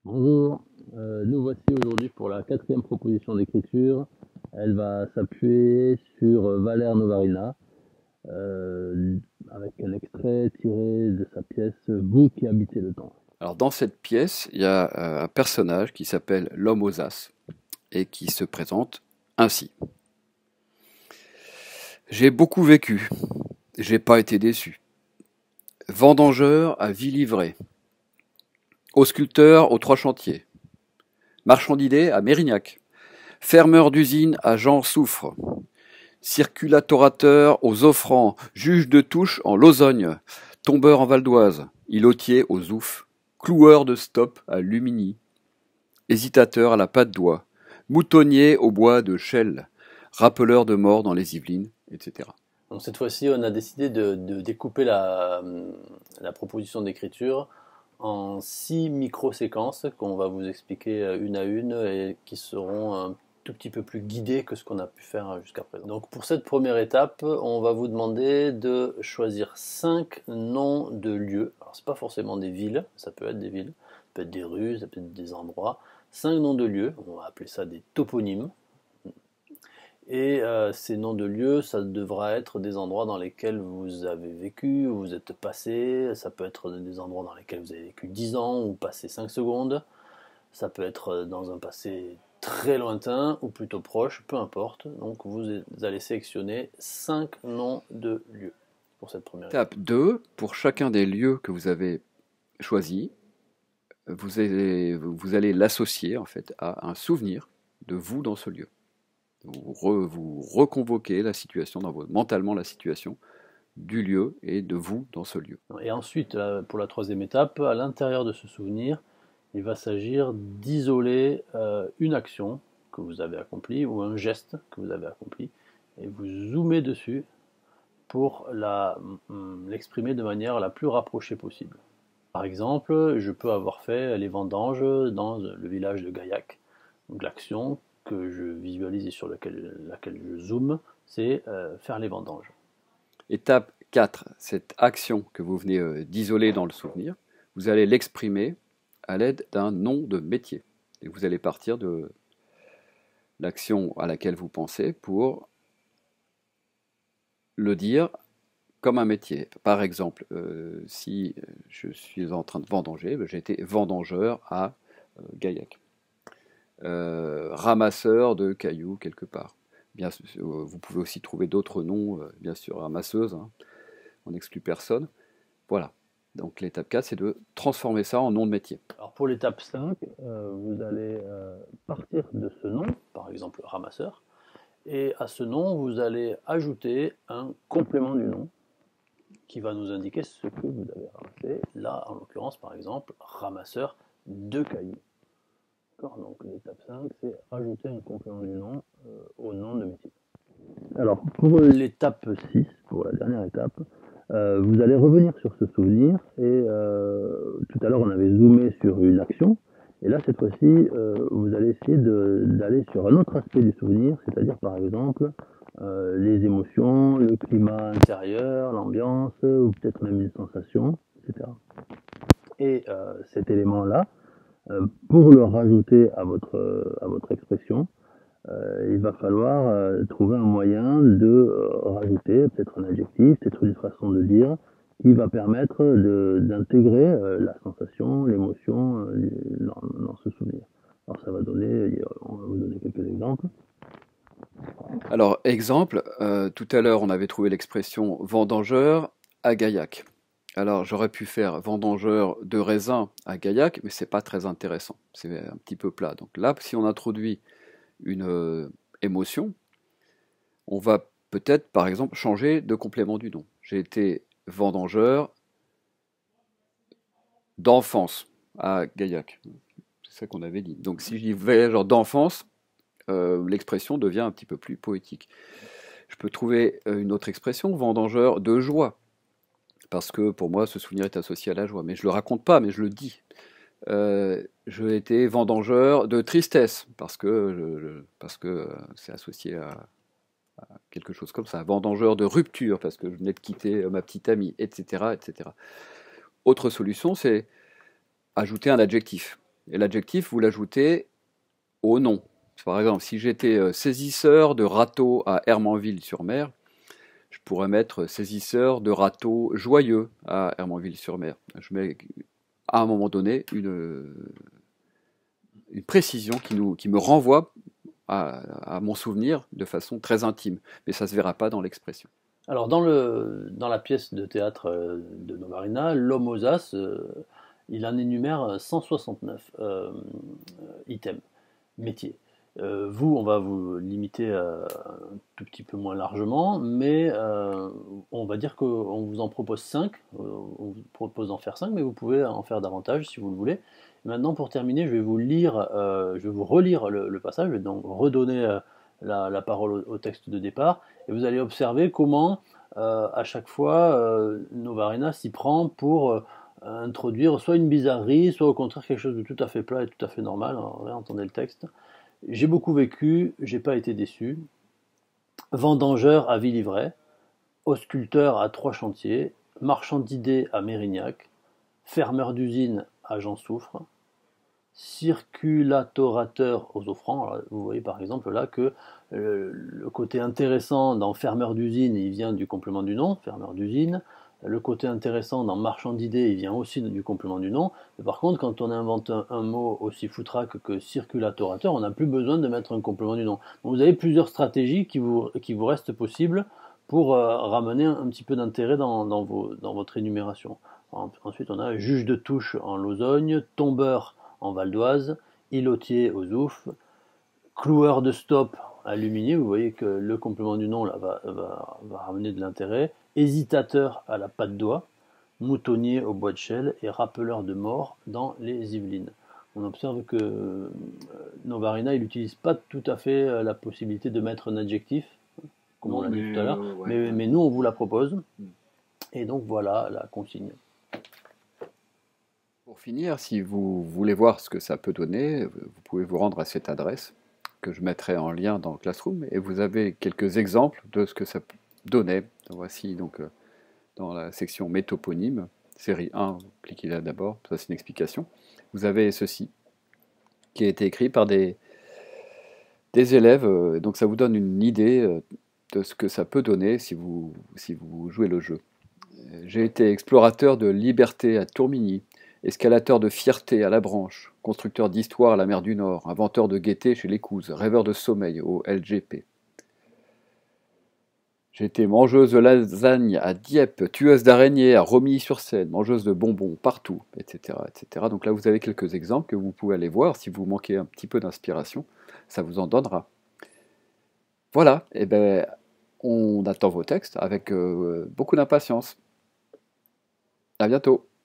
Bonjour, nous voici aujourd'hui pour la quatrième proposition d'écriture. Elle va s'appuyer sur Valère Novarina, euh, avec un extrait tiré de sa pièce Vous qui habitez le temps. Alors dans cette pièce, il y a un personnage qui s'appelle l'homme aux as et qui se présente ainsi. J'ai beaucoup vécu, j'ai pas été déçu. Vendangeur à vie livrée, au sculpteur aux trois chantiers, marchand d'idées à Mérignac, fermeur d'usine à Jean Soufre, circulatorateur aux offrands, juge de touche en Lausogne, tombeur en Val d'Oise, îlotier aux Zouf, cloueur de stop à Lumini, hésitateur à la patte d'oie, moutonnier au bois de Chelles, rappeleur de mort dans les Yvelines, etc. Donc cette fois-ci, on a décidé de découper la proposition d'écriture en 6 micro-séquences qu'on va vous expliquer une à une et qui seront un tout petit peu plus guidées que ce qu'on a pu faire jusqu'à présent. Donc pour cette première étape, on va vous demander de choisir 5 noms de lieux. Alors c'est pas forcément des villes, ça peut être des villes, ça peut être des rues, ça peut être des endroits. 5 noms de lieux, on va appeler ça des toponymes. Et ces noms de lieux, ça devra être des endroits dans lesquels vous avez vécu, où vous êtes passé. Ça peut être des endroits dans lesquels vous avez vécu 10 ans ou passé 5 secondes. Ça peut être dans un passé très lointain ou plutôt proche, peu importe. Donc vous allez sélectionner 5 noms de lieux pour cette première étape. Étape 2, pour chacun des lieux que vous avez choisis, vous allez l'associer en fait à un souvenir de vous dans ce lieu. Vous reconvoquez la situation mentalement la situation du lieu et de vous dans ce lieu. Et ensuite, pour la troisième étape, à l'intérieur de ce souvenir, il va s'agir d'isoler une action que vous avez accomplie ou un geste que vous avez accompli et vous zoomez dessus pour l'exprimer de manière la plus rapprochée possible. Par exemple, je peux avoir fait les vendanges dans le village de Gaillac. Donc l'action que je visualise et sur laquelle je zoome, c'est faire les vendanges. Étape 4, cette action que vous venez d'isoler dans le souvenir, vous allez l'exprimer à l'aide d'un nom de métier. Et vous allez partir de l'action à laquelle vous pensez pour le dire comme un métier. Par exemple, si je suis en train de vendanger, j'ai été vendangeur à Gaillac. Ramasseur de cailloux quelque part. Bien, vous pouvez aussi trouver d'autres noms, bien sûr, ramasseuse, hein, on n'exclut personne. Voilà. Donc l'étape 4, c'est de transformer ça en nom de métier. Alors pour l'étape 5, vous allez partir de ce nom, par exemple ramasseur, et à ce nom, vous allez ajouter un complément du nom qui va nous indiquer ce que vous avez ramassé. Là, en l'occurrence, par exemple, ramasseur de cailloux. Donc l'étape 5, c'est rajouter un complément du nom au nom de métier. Alors pour l'étape 6, pour la dernière étape, vous allez revenir sur ce souvenir et tout à l'heure on avait zoomé sur une action et là cette fois-ci vous allez essayer d'aller sur un autre aspect du souvenir, c'est-à-dire par exemple les émotions, le climat intérieur, l'ambiance ou peut-être même une sensation, etc. Et cet élément-là, pour le rajouter à votre expression, il va falloir trouver un moyen de rajouter peut-être un adjectif, peut-être une façon de dire qui va permettre d'intégrer la sensation, l'émotion dans ce souvenir. Alors ça va donner, on va vous donner quelques exemples. Alors, exemple, tout à l'heure on avait trouvé l'expression vendangeur à Gaillac. Alors j'aurais pu faire vendangeur de raisin à Gaillac, mais c'est pas très intéressant, c'est un petit peu plat. Donc là, si on introduit une émotion, on va peut-être par exemple changer de complément du nom. J'ai été vendangeur d'enfance à Gaillac. C'est ça qu'on avait dit. Donc si je dis voyageur d'enfance, l'expression devient un petit peu plus poétique. Je peux trouver une autre expression, vendangeur de joie, parce que pour moi ce souvenir est associé à la joie. Mais je ne le raconte pas, mais je le dis. J'ai été vendangeur de tristesse, parce que c'est associé à quelque chose comme ça. Vendangeur de rupture, parce que je venais de quitter ma petite amie, etc., etc. Autre solution, c'est ajouter un adjectif. Et l'adjectif, vous l'ajoutez au nom. Par exemple, si j'étais saisisseur de râteaux à Hermanville-sur-Mer, je pourrais mettre saisisseur de râteaux joyeux à Hermanville-sur-Mer. Je mets à un moment donné une précision qui me renvoie à mon souvenir de façon très intime. Mais ça ne se verra pas dans l'expression. Alors, dans la pièce de théâtre de Novarina, l'homme aux as, il en énumère 169 items, métiers. On va vous limiter un tout petit peu moins largement, mais on va dire qu'on vous en propose 5. On vous propose d'en faire 5, mais vous pouvez en faire davantage si vous le voulez. Et maintenant, pour terminer, je vais vous relire le passage. Je vais donc redonner la parole au texte de départ, et vous allez observer comment, à chaque fois, Novarina s'y prend pour introduire soit une bizarrerie, soit au contraire quelque chose de tout à fait plat et tout à fait normal. Alors, entendez le texte. J'ai beaucoup vécu, j'ai pas été déçu. Vendangeur à Villivray, ausculteur à Trois-Chantiers, marchand d'idées à Mérignac, fermeur d'usine à Jean-Soufre, circulatorateur aux offrands. Alors, vous voyez par exemple là que le côté intéressant dans fermeur d'usine, il vient du complément du nom, fermeur d'usine. Le côté intéressant dans marchand d'idées, il vient aussi du complément du nom. Mais par contre, quand on invente un mot aussi foutraque que circulatorateur, on n'a plus besoin de mettre un complément du nom. Donc vous avez plusieurs stratégies qui vous restent possibles pour ramener un petit peu d'intérêt dans votre énumération. Ensuite, on a juge de touche en Lausogne, tombeur en Val d'Oise, îlotier aux Oufs, cloueur de stop à Luminier. Vous voyez que le complément du nom là, va ramener de l'intérêt. Hésitateur à la patte d'oie, moutonnier au bois de Chelles et rappeleur de mort dans les Yvelines. On observe que Novarina, il n'utilise pas tout à fait la possibilité de mettre un adjectif, comme on l'a dit tout à l'heure, mais nous on vous la propose. Et donc voilà la consigne. Pour finir, si vous voulez voir ce que ça peut donner, vous pouvez vous rendre à cette adresse que je mettrai en lien dans Classroom, et vous avez quelques exemples de ce que ça donnait. Voici donc dans la section métoponyme, série 1, vous cliquez là d'abord, ça c'est une explication. Vous avez ceci, qui a été écrit par des élèves, donc ça vous donne une idée de ce que ça peut donner si vous jouez le jeu. J'ai été explorateur de liberté à Tourmigny, escalateur de fierté à la Branche, constructeur d'histoire à la mer du Nord, inventeur de gaieté chez l'Écouse, rêveur de sommeil au LGP. J'ai été mangeuse de lasagne à Dieppe, tueuse d'araignées à Romilly-sur-Seine, mangeuse de bonbons partout, etc., etc. Donc là, vous avez quelques exemples que vous pouvez aller voir. Si vous manquez un petit peu d'inspiration, ça vous en donnera. Voilà, et ben, on attend vos textes avec beaucoup d'impatience. À bientôt.